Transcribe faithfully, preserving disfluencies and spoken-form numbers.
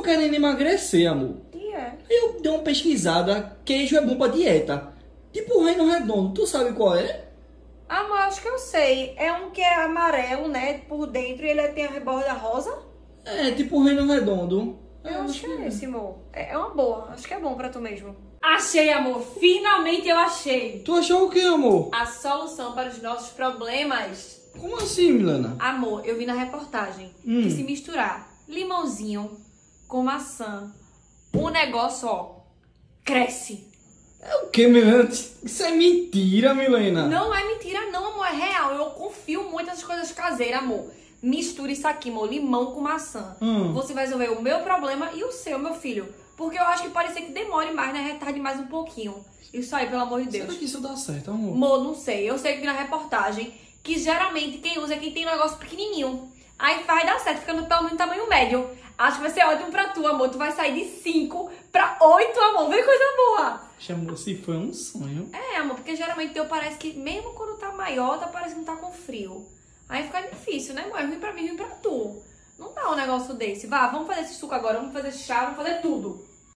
querendo emagrecer, amor. E é. Eu dei uma pesquisada, queijo é bom pra dieta. Tipo o Reino Redondo, tu sabe qual é? Amor, acho que eu sei. É um que é amarelo, né? Por dentro e ele tem a reborda rosa. É, tipo o Reino Redondo. Eu acho que é esse, amor. É é uma boa. Acho que é bom pra tu mesmo. Achei, amor. Finalmente eu achei. Tu achou o que, amor? A solução para os nossos problemas. Como assim, Milena? Amor, eu vi na reportagem Hum. que se misturar limãozinho com maçã, o negócio, ó, cresce. É o que, Milena? Isso é mentira, Milena. Não é mentira não, amor, é real. Eu confio muito nessas coisas caseiras, amor. Mistura isso aqui, amor, limão com maçã. Hum. Você vai resolver o meu problema e o seu, meu filho. Porque eu acho que pode ser que demore mais, né? Retarde mais um pouquinho. Isso aí, pelo amor de Deus. Será que isso dá certo, amor? Amor, não sei. Eu sei que vi na reportagem que geralmente quem usa é quem tem um negócio pequenininho. Aí faz dar certo, ficando pelo menos tamanho médio. Acho que vai ser ótimo pra tu, amor. Tu vai sair de cinco pra oito, amor. Vem coisa boa. Chamou se foi um sonho. É, amor, porque geralmente teu parece que mesmo quando tá maior, tá parecendo que tá com frio. Aí fica difícil, né, amor? É ruim pra mim, ruim pra tu. Não dá um negócio desse. Vá, vamos fazer esse suco agora, vamos fazer esse chá, vamos fazer tudo.